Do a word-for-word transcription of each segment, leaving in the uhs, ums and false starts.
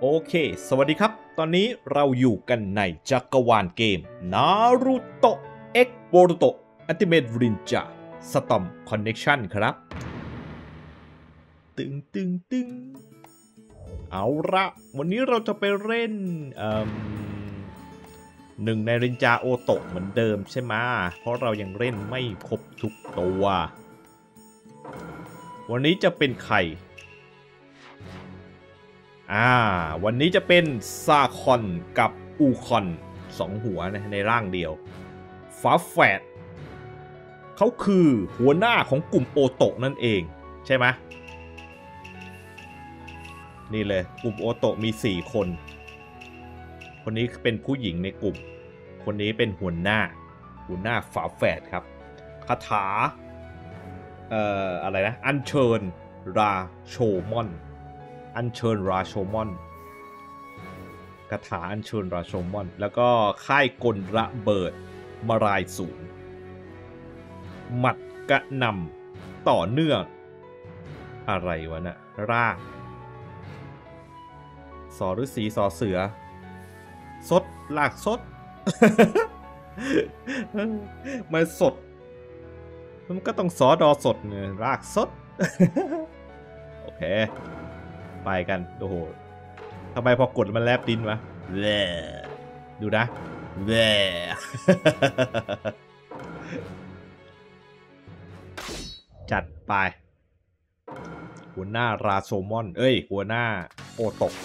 โอเคสวัสดีครับตอนนี้เราอยู่กันในจักรวาลเกม Naruto X Boruto Ultimate Ninja Storm Connection ครับตึงตึงตึงเอาละวันนี้เราจะไปเล่นหนึ่งในรินจาโอโตะเหมือนเดิมใช่ไหมเพราะเรายังเล่นไม่ครบทุกตัววันนี้จะเป็นใครอ่าวันนี้จะเป็นซาคอนกับอูคอนสองหัวนะในร่างเดียวฝาแฝดเขาคือหัวหน้าของกลุ่มโอโตะนั่นเองใช่ไหมนี่เลยกลุ่มโอโตะมีสี่คนคนนี้เป็นผู้หญิงในกลุ่มคนนี้เป็นหัวหน้าหัวหน้าฝาแฝดครับคาถาเอ่ออะไรนะอัญเชิญราโชมอนอัญเชิญราโชมอนคาถาอัญเชิญราโชมอนแล้วก็ค่ายกลระเบิดมารายสูงหมัดกระนำต่อเนื่องอะไรวะนะรากสอฤาษีสอเสือสดลากสด มันสดมันก็ต้องสอดอสดไงรากสด โอเคไปกันโอ้โหทำไมพอกดมันแลบดินวะแย่ดูนะแย่ จัดไปหัวหน้าราโซมอนเอ้ยหัวหน้าโอโตะ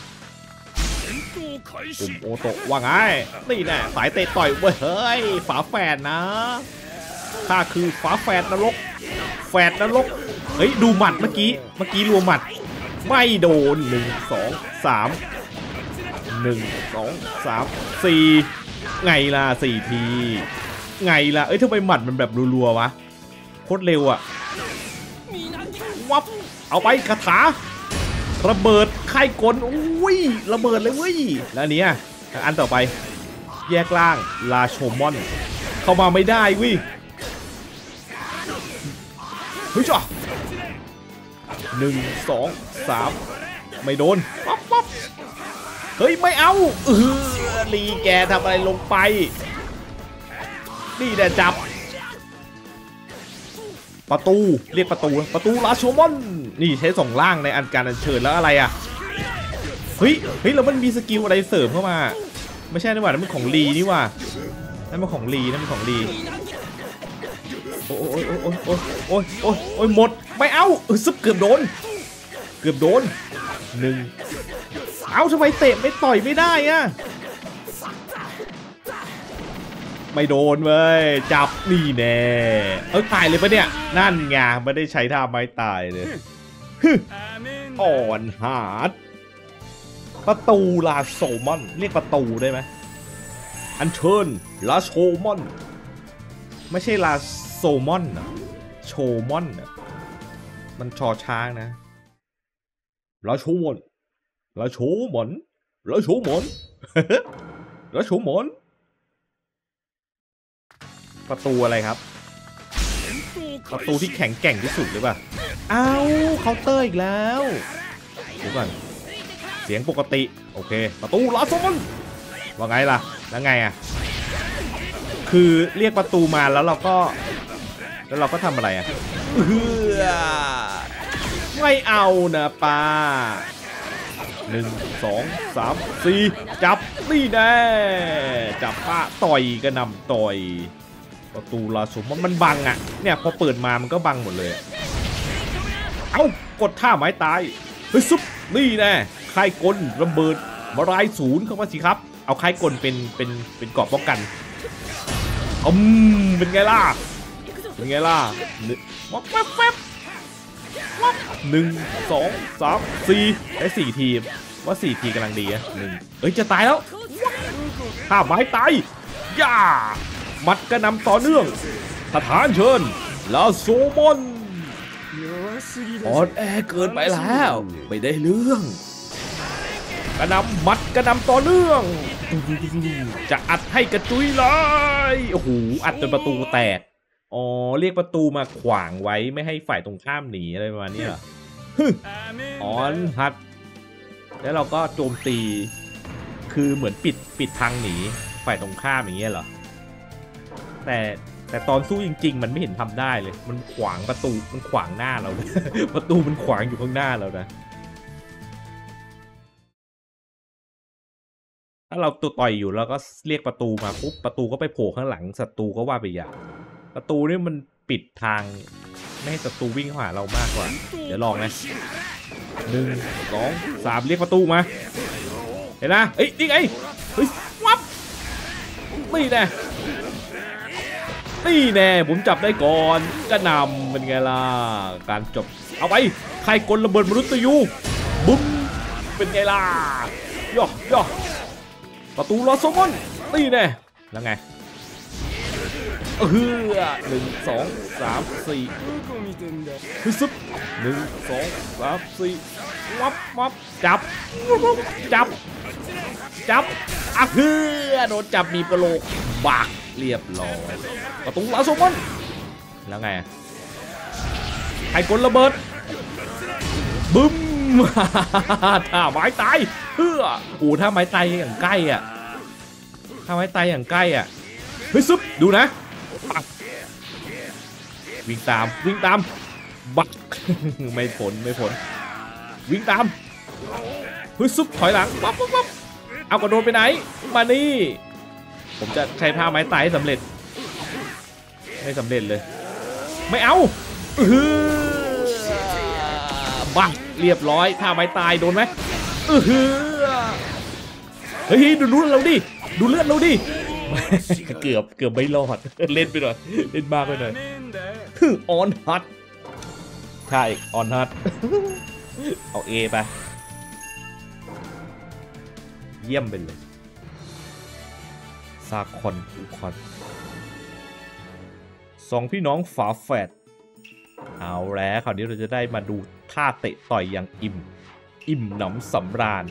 กลุ่มโอโตะว่าไงนี่แน่สายเตะต่อยเว้ยเฮ้ยฝาแฝดนะข้าคือฝาแฝดนรกแฝดนรกเฮ้ยดูหมัดเมื่อกี้เมื่อกี้รวมหมัดไม่โดนหนึ่งสองสามหนึ่งสองสามสี่ไงล่ะสี่ทีไงล่ะเอ้ยทำไมหมัดมันแบบรัวๆวะโคตรเร็วอะวับเอาไปคาถาระเบิดไข่กลอุ้ยระเบิดเลยเว้ยแล้วเนี้ยอันต่อไปแยกล่างลาโชมอนเข้ามาไม่ได้วิเฮ้ยจ้ะหนึ่งสองสามไม่โดนป๊อปป๊อปเฮ้ยไม่เอาเออลีแกทำอะไรลงไปนี่แต่จับประตูเรียกประตูประตูราโชมอนนี่ใช้สองล่างในอันการอัญเชิญแล้วอะไรอ่ะเฮ้ยเฮ้ยแล้วมันมีสกิลอะไรเสริมเข้ามาไม่ใช่นี่หว่านั่นมันของลีนี่หว่านั่นมันของลีนั่นมันของลีโอ้ยโอ้ยโอ้ยโอ้ยโอ้ยโอ้ยโอ้ยหมดไม่เอาเออซึบเกือบโดนเกือบโดนหนึ่งเอาทำไมเตะไม่ต่อยไม่ได้อะไม่โดนเว้ยจับนี่แน่เออตายเลยปะเนี่ยนั่นไงไม่ได้ใช้ท่าไม้ตายเลยอ่อนหาดประตูลาโซมอนเรียกประตูได้ไหมอันเชิญลาโชมอนไม่ใช่ลาโซมอนนะโชมอนนะมันชอช้างนะลาโชมอนลาโชมอนลาโชมอนลาโชมอนประตูอะไรครับประตูที่แข็งแกร่งที่สุดหรือเปล่าอ้าวเคาน์เตอร์อีกแล้วดูก่อนเสียงปกติโอเคประตูลาโซมอนว่าไงล่ะแล้วไงอ่ะคือเรียกประตูมาแล้วเราก็แล้วเราก็ทำอะไรอ่ะเฮ้อไม่เอานะป้าหนึ่งสองสามสี่จับนี่แน่จับป้าต่อยกระหน่ำต่อยประตูลาโซมอนมันบังอ่ะเนี่ยพอเปิดมามันก็บังหมดเลยเอ้ากดท่าไม้ตายเฮ้ยซุปนี่แน่ค่ายกลระเบิดมารายศูนย์เข้ามาสิครับเอาค่ายกลเป็นเป็นเป็นเกราะป้องกันอืมเป็นไงล่ะเป็นไงล่ะวับวับวับวับหนึ่งสองสามสี่ได้สี่ทีว่าสี่ทีกำลังดีอะหนึ่งเอ้ยจะตายแล้วท่าไม้ตายย่ามัดกระนำต่อเนื่องสถานเชิญลาโซมอนอ่อนแอเกินไปแล้วไม่ได้เรื่องกระนำมัดกระนำต่อเนื่องจะอัดให้กระจุยเลยโอ้โหอัดจนประตูแตกอ๋อเรียกประตูมาขวางไว้ไม่ให้ฝ่ายตรงข้ามหนีอะไรประมาณนี้เหรออ่อนหัดแล้วเราก็โจมตีคือเหมือนปิดปิดทางหนีฝ่ายตรงข้ามอย่างเงี้ยเหรอแต่แต่ตอนสู้จริงๆมันไม่เห็นทำได้เลยมันขวางประตูมันขวางหน้าเรา ประตูมันขวางอยู่ข้างหน้าเรานะถ้าเราตัวต่อยอยู่แล้วก็เรียกประตูมาปุ๊บประตูก็ไปโผล่ข้างหลังศัตรูก็ว่าไปอย่างประตูนี่มันปิดทางไม่ให้ศัตรูวิ่งเข้าหาเรามากกว่าเดี๋ยวลองนะหนึ่งสองสามเรียกประตูมาเห็นนะเอ้ยนี่ไงเฮ้ยวับนี่แน่นี่แน่ผมจับได้ก่อนก็นำเป็นไงล่ะการจบเอาไปใครกลระเบิดมนุษย์ยูบุ้มเป็นไงล่ะย่อย่อประตูลอสโซมอนนี่แน่แล้วไงเออหนึ่งสองสามสี่ฮึซึบหนึ่งสองสามสี่วับวับจับจับจับอ่ะเพื่อโดนจับมีประโลกบักเรียบร้อยประตูลาโซมอนแล้วไงไอ้กลระเบิดบึ้มถ้าไม้ตายเพื่อโอ้ถ้าไม้ตายอย่างใกล้อ่ะถ้าไม้ตายอย่างใกล้อ่ะเฮ้ยซุปดูนะวิ่งตามวิ่งตามบักไม่ผลไม่ผลวิ่งตามเฮ้ยซุปถอยหลังปั๊บปั๊บปั๊บเอากระโดดไปไหนมานี่ผมจะใช้ท่าไม้ตายให้สำเร็จไม่สำเร็จเลยไม่เอาเออบักเรียบร้อยท่าไม้ตายโดนไหมเออเฮ้ยดูเลือดเราดิดูเลือดเราดิเกือบเกือบไม่รอดเล่นไปหน่อยเล่นมากไปหน่อยออนฮัทใช่ออนฮัทเอาเอไปเยี่ยมไปเลยซาคอนอูคอนสองพี่น้องฝาแฝดเอาแล้วคราวนี้เราจะได้มาดูท่าเตะต่อยอย่างอิ่มอิ่มหนำสำราญ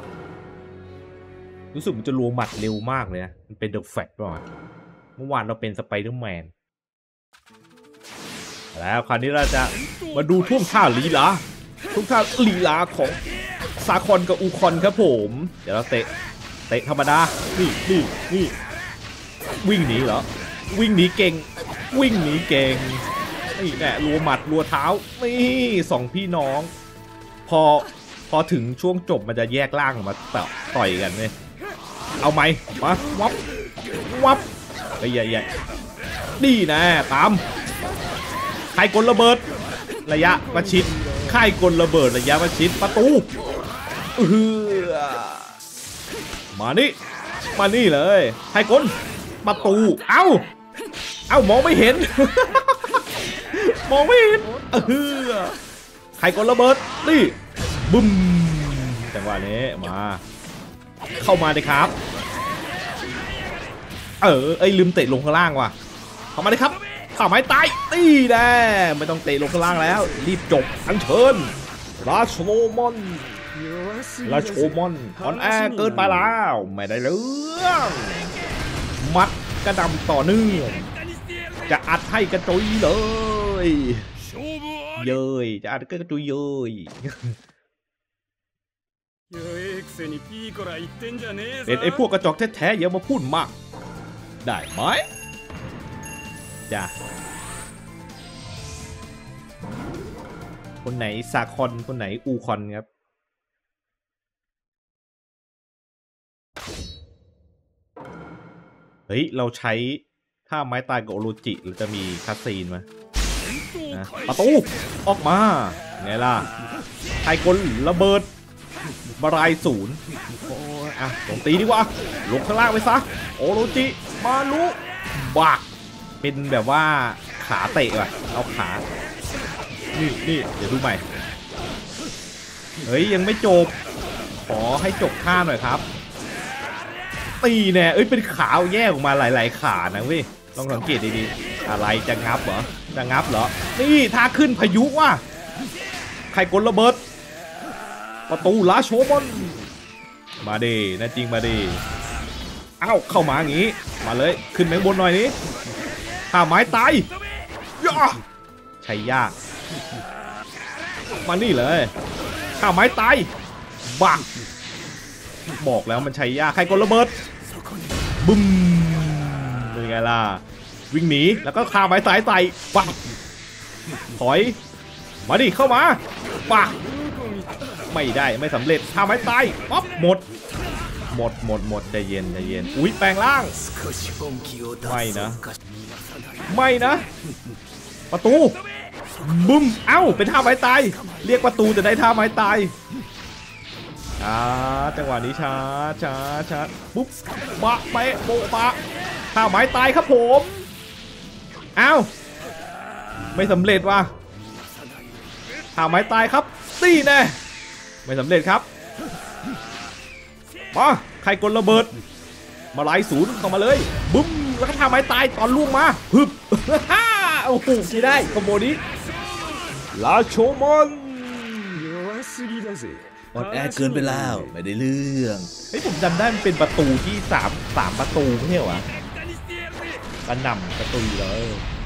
รู้สึกมันจะรัวหมัดเร็วมากเลยนะมันเป็นเดอะแฟตป่ะเมื่อวานเราเป็นสไปเดอร์แมนแล้วคราวนี้เราจะมาดูท่วงท่าลีลาท่วงท่าลีลาของซาคอนกับอูคอนครับผมเดี๋ยวเราเตะเตะธรรมดานี่นี่นี่วิ่งหนีเหรอวิ่งหนีเก่งวิ่งหนีเก่งนี่แหละรัวหมัดรัวเท้านี่สองพี่น้องพอพอถึงช่วงจบมันจะแยกล่างมาต่อยกันเลยเอาไหมมาวับวับไปใหญ่ๆนี่นะตามใครกลระเบิดระยะประชิดใครกลระเบิดระยะประชิดประตูเออมานี่มานี่เลยใครกลประตูเอ้าเอ้ามองไม่เห็น มองไม่เห็นเออใครกลระเบิดนี่บึ้มจังหวะนี้มาเข้ามาเลยครับเออไอ้ลืมเตะลงข้างล่างว่ะเข้ามาเลยครับข้าไม้ตายตีแน่ไม่ต้องเตะลงข้างล่างแล้วรีบจบอันเชิญราชโมมอนราชโมมอนออนแอร์เกินไปแล้วไม่ได้เรื่องมัดกระดำต่อเนื่องจะอัดให้กระจุยเลยเย้ยจะอัดกระจุยเย้ยเป็นไอ้พวกกระจอกแท้ๆอย่ามาพูดมากได้ไหมจ้ะคนไหนซาคอนคนไหนอูคอนครับเฮ้ยเราใช้ท่าไม้ตายกับโอโรจิเราจะมีคาสซีนไหมนะประตูออกมาไงล่ะไทยกลระเบิดบารายศูนย์โอ้อ่ะลงตีดีกว่าลงข้างล่างไปซะโอโรจิมาลุบักเป็นแบบว่าขาเตะว่ะเอาขานี่นี่เดี๋ยวดูใหม่เฮ้ยยังไม่จบขอให้จบท่าหน่อยครับตีแน่เอ้ยเป็นขาแยกออกมาหลายๆขานะเว้ยลองสังเกตดีๆอะไรจะงับเหรอจะงับเหรอนี่ท่าขึ้นพายุว่ะใครกลระเบิดประตูลาโชมอนมาดินะจริงมาดิเอ้าเข้ามาอย่างงี้มาเลยขึ้นแมงบนหน่อยนี้ท่าไม้ตายย่าใช้ยากมานี่เลยท่าไม้ตายบ้าบอกแล้วมันใช้ยากใครกดระเบิดบึ้มเป็นไงล่ะวิ่งหนีแล้วก็คาไม้สายใส่ปักถอยมาดิเข้ามาปักไม่ได้ไม่สำเร็จคาไม้ตายป๊อปหมดหมดหมดหมดใจเย็นใจเย็นอุ้ยแปลงร่างไม่นะไม่นะประตูบึ้มเอ้าเป็นท่าไม้ตายเรียกประตูจะได้ท่าไม้ตายช้าจังหวะนี้ช้าช้าช้าปุ๊บบะไปโบะบะท่าไม้ตายครับผมเอ้าไม่สำเร็จว่ะท่าไม้ตายครับตีแน่ไม่สำเร็จครับมาใครกดระเบิดมาไล่ศูนย์เข้ามาเลยบึ้มแล้วก็ท่าไม้ตายตอนล่วงมาฮึบฮ่าโอ้โหไม่ได้คอมโบนี้ลาโชมอนอดแอเกินไปแล้วไม่ได้เรื่องเฮ้ยผมจำได้มันเป็นประตูที่สามสามประตูไม่ใช่เหรอกระหน่ำประตูเลย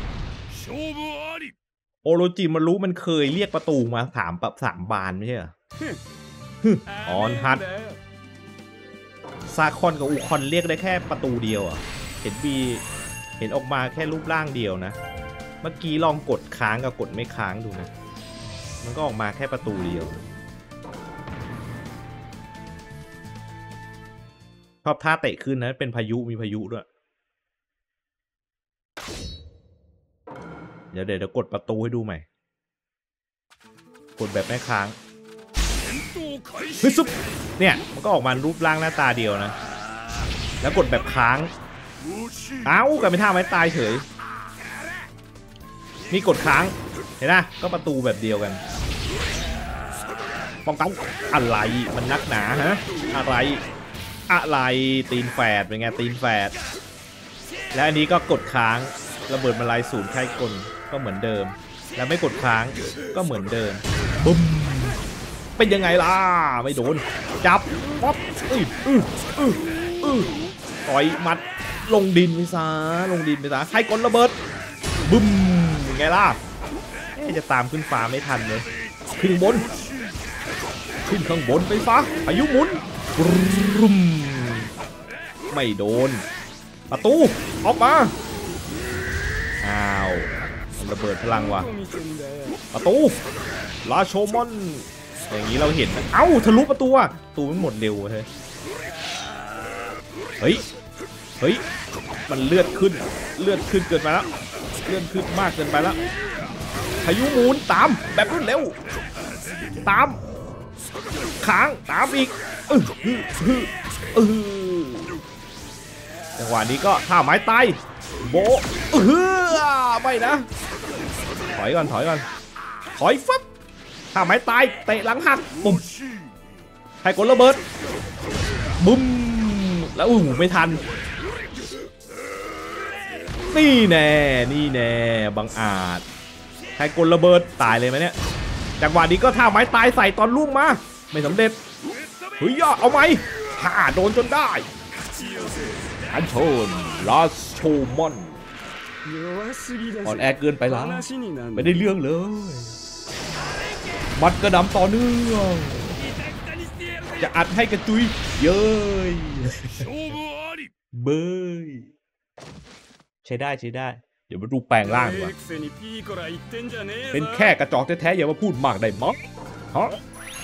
โอโรจิมันรู้มันเคยเรียกประตูมาสามแบบสามบานไม่ใช่เหรอออนฮัทซาคอนกับอูคอนเรียกได้แค่ประตูเดียวอ่ะเห็นบีเห็นออกมาแค่รูปร่างเดียวนะเมื่อกี้ลองกดค้างกับกดไม่ค้างดูนะมันก็ออกมาแค่ประตูเดียวชอบท่าเตะขึ้นนะเป็นพายุมีพายุด้วยเดี๋ยวเดี๋ยวกดประตูให้ดูใหม่กดแบบไม่ค้างเฮ้ยซุปเนี่ยมันก็ออกมารูปร่างหน้าตาเดียวนะแล้วกดแบบค้างเอ้ากันเป็นท่าไม้ตายเฉยนี่กดค้างเห็นนะก็ประตูแบบเดียวกันป้องกันอะไรมันนักหนาฮะอะไรอะไรตีนแฝดเป็นไงตีนแฝดและอันนี้ก็กดค้างระเบิดมาลายศูนย์ใช้กลก็เหมือนเดิมแล้วไม่กดค้างก็เหมือนเดิมบึ้มเป็นยังไงล่ะไม่โดนจับป๊อปอื้ออื้ออื้ออื้อต่อยมัดลงดินไปซะลงดินไปซะใครกดระเบิดบึ้มยังไงล่ะจะตามขึ้นฟ้าไม่ทันเลยขึ้นบนขึ้นข้างบนไปซะอายุหมุนรุมไม่โดนประตูออกมาอ้าวระเบิดพลังว่ะประตูลาโชมอนอย่างนี้เราเห็นเอ้าทะลุประตูอ่ะประตูมันหมดเร็วเฮ้ยเฮ้ยเฮ้ยมันเลือดขึ้นเลือดขึ้นเกินไปแล้วเลือดขึ้นมากเกินไปแล้วพายุหมุนตามแบบรวดเร็วตามค้างตามอีกเออเออจังหวะนี้ก็ท่าไม้ตายโบเออไม่นะถอยก่อนถอยก่อนถอยฟับท่าไม้ตายเตะหลังหักปุ๊บให้กดระเบิดบุ้มแล้วอู้ไม่ทันนี่แน่นี่แน่บังอาจให้กดระเบิดตายเลยไหมเนี่ยจังหวะนี้ก็ท่าไม้ตายใส่ตอนล่วงมาไม่สำเร็จเฮ้ยย่อเอาไหมถ้าโดนจนได้อันโชนลาโชมอนอ่อนแอเกินไปแล้วไม่ได้เรื่องเลยมัดกระดำต่อเนื่องจะอัดให้กระจุยเย้ยเบยใช้ได้ใช้ได้เดี๋ยวมาดูแปลงร่างดีกว่าเป็นแค่กระจอกแท้ๆอย่ามาพูดมากได้มั้งฮะ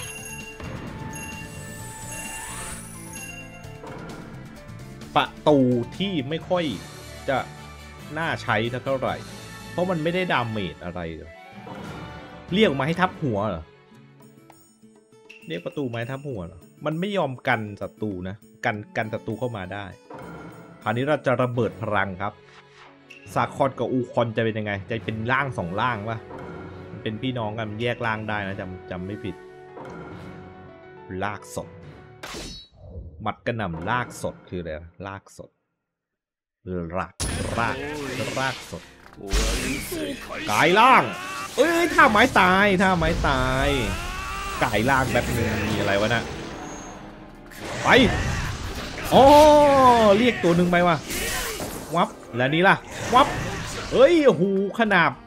ประตูที่ไม่ค่อยจะน่าใช้เท่าไหร่เพราะมันไม่ได้ดาเมจอะไรเรียกมาให้ทับหัวเหรอเรียกประตูมาให้ทับหัวเหรอมันไม่ยอมกันศัตรูนะกันกันศัตรูเข้ามาได้คราวนี้เราจะระเบิดพลังครับซาคอนกับอูคอนจะเป็นยังไงจะเป็นร่างสองร่างวะมันเป็นพี่น้องกันแยกร่างได้นะจำจำไม่ผิดลากสดหมัดกระหน่ำลากสดคืออะไรลากสดรากรากรากสดกายล่างเอ้ยท่าไม้ตายท่าไม้ตายกายล่างแบบนึงมีอะไรวะน่ะไปอ๋อเรียกตัวหนึ่งไปว่ะวับแล้วนี้ล่ะวับเฮ้ยโอ้โหขนาบ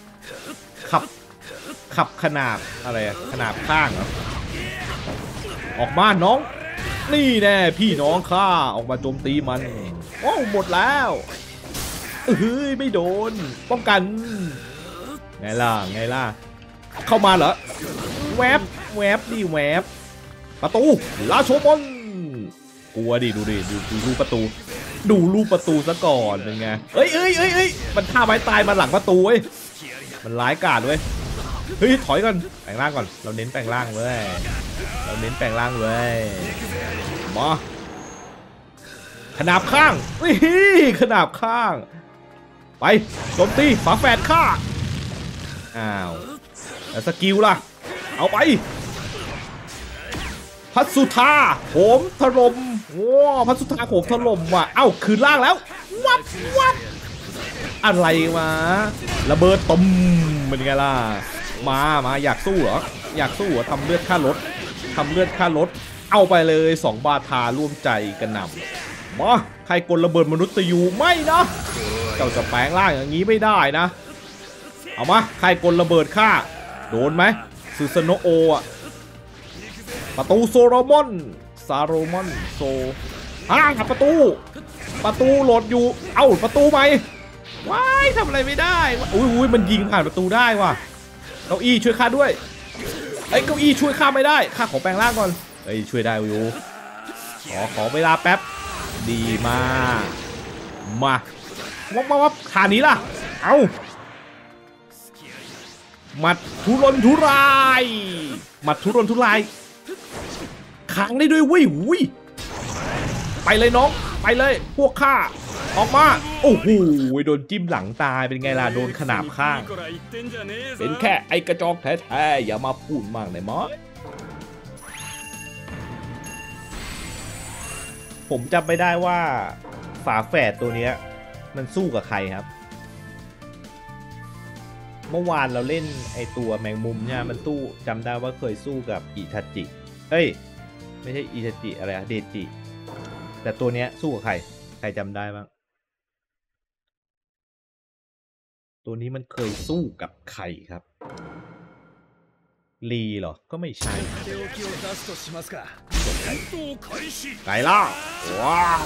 ขับขับขนาบอะไรอะขนาบข้างเหรอออกมาน้องนี่แน่พี่น้องข้าออกมาโจมตีมันโอ้หมดแล้วเฮ้ยไม่โดนป้องกันไงล่ะไงล่ะเข้ามาเหรอแวบแวบดิแวบประตูลาโชมอนกลัวดิดูดิดูดูรูปประตูดูรูปประตูซะก่อนเป็นไงเอ้ยเอ้ยเอ้ยเอ้ยมันท่าไม้ตายมาหลังประตูเว้ยมันร้ายกาจเว้ยเฮ้ยถอยก่อนแปลงร่างก่อนเราเน้นแปลงร่างเว้ยเราเน้นแปลงร่างเว้ยมาขนาบข้างวิขนาบข้างไปโจมตีฝาแฝดข้าอ้าวแล้วสกิลล่ะเอาไปพัสุธาโหมถล่มว้าพัสุธาโหมถล่มว่ะเอ้าคืนล่างแล้ววับวับอะไรมาระเบิดตุ่มเป็นไงล่ะมามาอยากสู้เหรออยากสู้เหรอทำเลือดค่ารถทำเลือดค่ารถเอาไปเลยสองบาทาร่วมใจกันนำมาใครกลระเบิดมนุษย์ยูไม่นะเจ้าจะแปลงร่างอย่างนี้ไม่ได้นะเอามาใครกลระเบิดฆ่าโดนไหมซูซโนโออะประตูโซโลมอนซาโรมอนโซห้างประตูประตูโหลดอยู่เอ้าประตูไหมว้ายทำอะไรไม่ได้อุ้ยอุ้ยมันยิงผ่านประตูได้ว่ะเก้าอี้ช่วยข้าด้วยไอ้เก้าอี้ช่วยข้าไม่ได้ข้าขอแปลงร่างก่อนเอ้ยช่วยได้อยู่ขอขอเวลาแป๊บดีมากมาวับวับวับขานี้ล่ะเอาหมัดทุรนทุรายหมัดทุรนทุรายขังได้ด้วยวิวิไปเลยน้องไปเลยพวกข้าออกมาโอ้โหโดนจิ้มหลังตายเป็นไงล่ะโดนขนาบข้างเป็นแค่ไอกระจอกแท้ๆอย่ามาพูดมากเลยมอสผมจำไม่ได้ว่าฝาแฝดตัวนี้มันสู้กับใครครับเมื่อวานเราเล่นไอตัวแมงมุมเนี่ยมันสู้จำได้ว่าเคยสู้กับอิทาจิเอ้ยไม่ใช่อิทาจิอะไรอะเดจิแต่ตัวเนี้ยสู้กับใครใครจำได้บ้างตัวนี้มันเคยสู้กับใครครับลีเหรอก็ไม่ใช่ไก่ล่าว้าว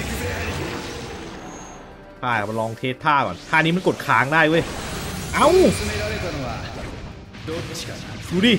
ท่ามาลองเทสท่าก่อนท่านี้มันกดค้างได้เว้ยเอ้าดูดิ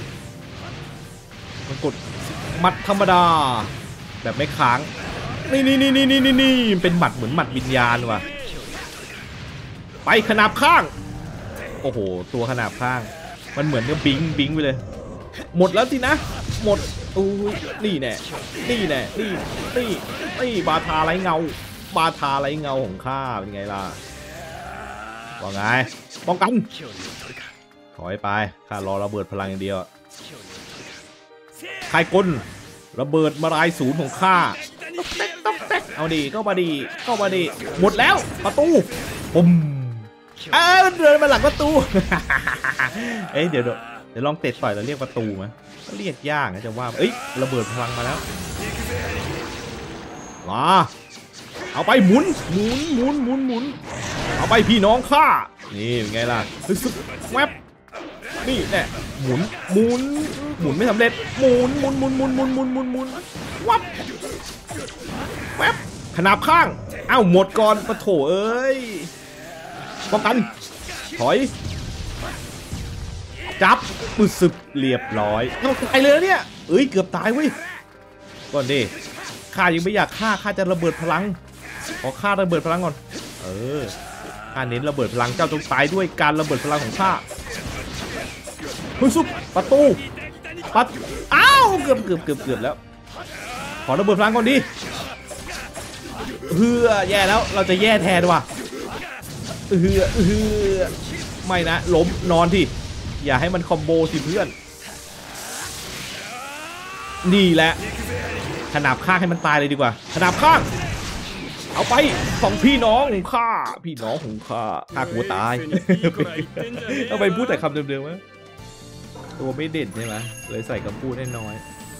มันกดหมัดธรรมดาแบบไม่ค้างนี่นี่นี่นี่นี่นี่เป็นหมัดเหมือนหมัดวิญญาณว่ะไปขนาบข้างโอ้โหตัวขนาบข้างมันเหมือนกับบิงบิงไปเลยหมดแล้วสินะหมดอู้นี่แน่นี่แน่นี่นี่นี่บาทาไรเงาบาทาไรเงาของข้าเป็นไงล่ะว่าไงป้องกันถอยไปข้ารอระเบิดพลังอย่างเดียวใครกลระเบิดมารายศูนย์ของข้าเอาดีก็มาดีก็มาดีหมดแล้วประตูปุ่มเออเดินมาหลังประตูเอ้ยเดี๋ยวเดี๋ยวลองเตะต่อยแล้วเรียกประตูไหมเรียกยากนะจะว่าเอ้ยระเบิดพลังมาแล้วมาเอาไปหมุนหมุนหมุนหมุนหมุนเอาไปพี่น้องข้านี่เป็นไงล่ะซึบแวบนี่แน่หมุนหมุนหมุนไม่สำเร็จหมุนหมุนหมุนหมุนหมุนหมุนหมุนหมุนวับแวบขนาบข้างเอ้าหมดก่อนปะโถเอ้ยป้องกันถอยจับปืนสึกเรียบร้อยต้องตายเลยเนี่ยเอ้ยเกือบตายเว้ยก่อนดิข้ายังไม่อยากฆ่าข้าจะระเบิดพลังขอฆ่าระเบิดพลังก่อนเออข้าเน้นระเบิดพลังเจ้าจงตายด้วยการระเบิดพลังของข้าปืนซุปประตูปัดอ้าวเกือบเกือบเกือบเกือบแล้วขอระเบิดพลังก่อนดิเฮือแย่แล้วเราจะแย่แทนว่ะเฮือเฮือไม่นะล้มนอนที่อย่าให้มันคอมโบสิเพื่อนนี่แหละขนาบข้างให้มันตายเลยดีกว่าขนาบข้างเอาไปสองพี่น้องของข้าพี่น้องของข้าข้าหัวตายเอาไปพูดแต่คำเดิมๆวะตัวไม่เด่นใช่ไหมเลยใส่คำพูดให้น้อย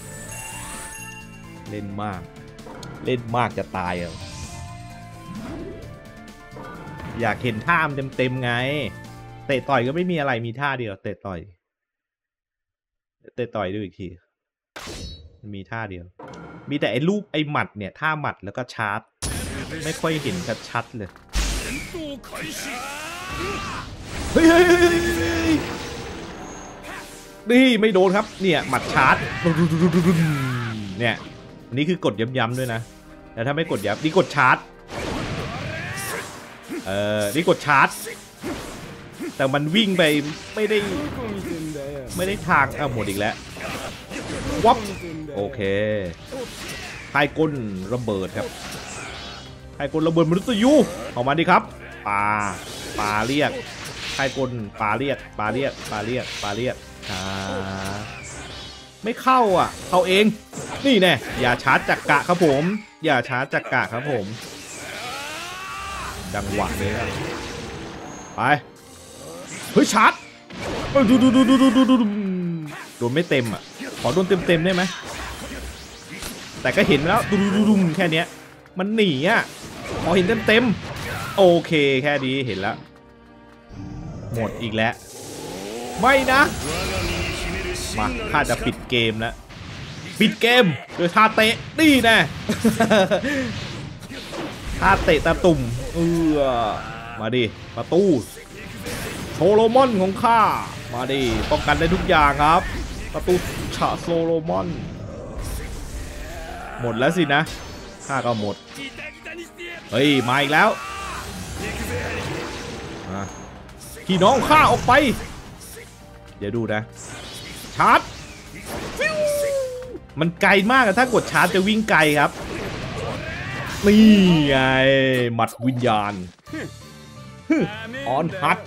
เล่นมากเล่นมากจะตายอ่ะอยากเห็นท่ามเต็มๆไงเตะต่อยก็ไม่มีอะไรมีท่าเดียวเตะต่อยเตะต่อยดูอีกทีมีท่าเดียว มีแต่ไอ้รูปไอ้หมัดเนี่ยท่าหมัดแล้วก็ชาร์จไม่ค่อยเห็นชัดๆเลยเฮ้ยนี่ไม่โดนครับเนี่ยหมัดชาร์จเนี่ยอันนี้คือกดย้ำๆด้วยนะแต่ถ้าไม่กดย้ำนี่กดชาร์จเออนี่กดชาร์จแต่มันวิ่งไปไม่ได้ไม่ได้ทางอ้าวหมดอีกแล้ววับโอเคไทก้นระเบิดครับไทก้นระเบิดมนุษย์ยูออกมาดิครับปลาปลาเรียกไทก้นปลาเรียกปลาเรียกปลาเรียกปลาเรียกอ่าไม่เข้าอ่ะเข้าเองนี่แน่อย่าชาร์จจักกะครับผมอย่าชาร์จจักกะครับผมจังหวะนี้ครับไปเฮ้ยชาร์จดูดูดูดูดูดูดูโดนไม่เต็มอ่ะขอโดนเต็มเต็มได้ไหมแต่ก็เห็นแล้วดูดูดูดูแค่เนี้ยมันหนีอ่ะพอเห็นเต็มเต็มโอเคแค่นี้เห็นแล้วหมดอีกแล้วไม่นะมาถ้าจะปิดเกมแล้วปิดเกมโดยท่าเตะนี่แน่ท่าเตะตาตุ่มเออมาดิประตูโซโลมอนของข้ามาดิป้องกันได้ทุกอย่างครับประตูฉะโซโลมอนหมดแล้วสินะข้าก็หมดเฮ้ยมาอีกแล้วพี่น้องข้าออกไปเดี๋ยวดูนะชาร์จมันไกลมากอะถ้ากดชาร์จจะวิ่งไกลครับนี่ไงหมัดวิญญาณออนฮัท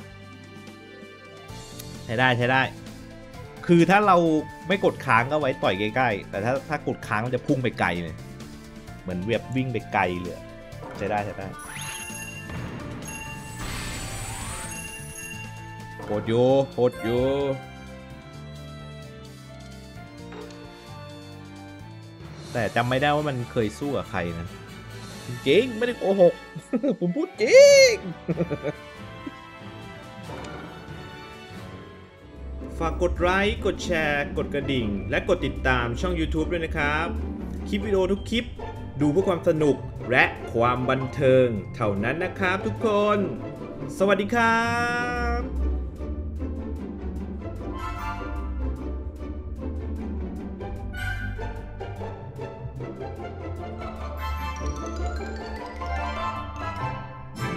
ใช้ได้ใช้ได้คือถ้าเราไม่กดค้างก็ไว้ต่อยใกล้ๆแต่ถ้าถ้ากดค้างมันจะพุ่งไปไกลเลยเหมือนเว็บวิ่งไปไกลเลยใช้ได้ใช้ได้โคตรโยโคตรโยแต่จำไม่ได้ว่ามันเคยสู้กับใครนะจริงไม่ได้โกหก ผมพูดจริง ฝากกดไลค์กดแชร์กดกระดิ่งและกดติดตามช่อง YouTube ด้วยนะครับ คลิปวิดีโอทุกคลิปดูเพื่อความสนุกและความบันเทิงเท่านั้นนะครับทุกคนสวัสดีครับ